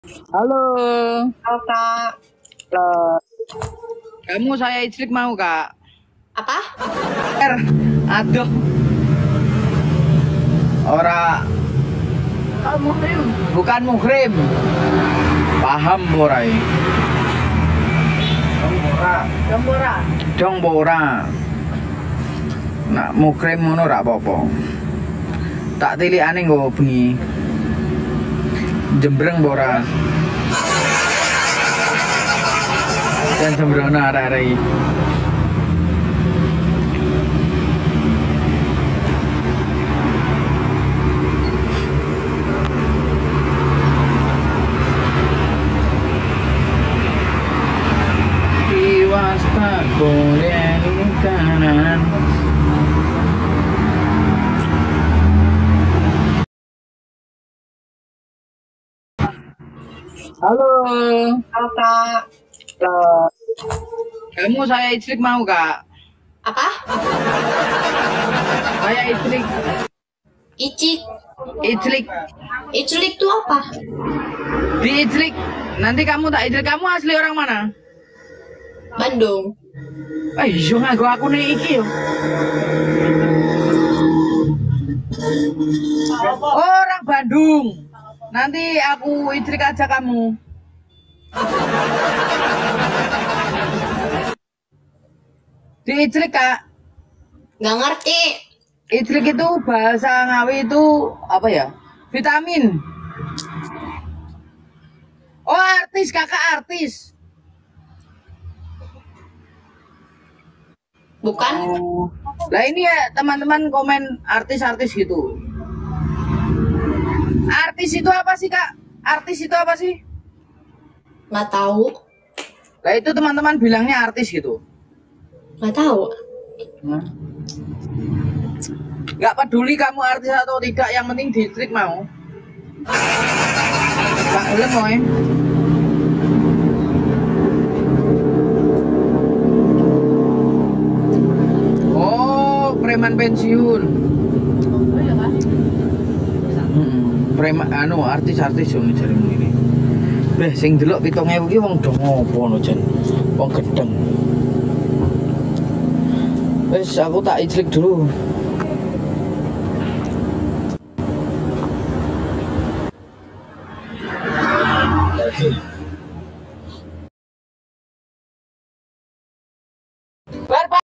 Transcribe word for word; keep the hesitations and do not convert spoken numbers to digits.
Halo, Halo Kak, eh, kamu saya ijlik mau kak? apa? Er, aduh, ora, Oh, muhrim. bukan muhrim, paham borai, Gambora. dong bora, nak muhrim ngono rak apa-apa, tak tilik aneh nggo bengi, jembreng bora, dan jembreng arek-arek. Iwasta boleh kanan. Halo, Halo Kak, eh, kamu saya ijlik mau kak? apa? Saya ijlik, Icik. ijlik, Iculik tuh apa? di ijlik. Nanti kamu tak ijlik, kamu asli orang mana? Bandung. Eh, iya ngaku aku nih iki yo. Orang Bandung. Nanti aku ijlik aja kamu. Di ijlik kak. Gak ngerti. Ijlik itu bahasa Ngawi itu apa ya? Vitamin. Oh artis kakak artis. Bukan? Oh. Lah ini ya teman-teman komen artis-artis gitu. Artis itu apa sih kak? Artis itu apa sih? Gak tahu. Lah itu teman-teman bilangnya artis gitu. Gak tahu. Hmm. Gak peduli kamu artis atau tidak, yang penting distrik mau. Gak boleh mau ya. Oh, preman pensiun. Oh iya kan? Hmm, preman anu artis-artis yo jarimu ini. Beh sing delok pitung ewu ki wong do ngopo no jan. Wong gedeng. Wes aku tak ijlik dulu.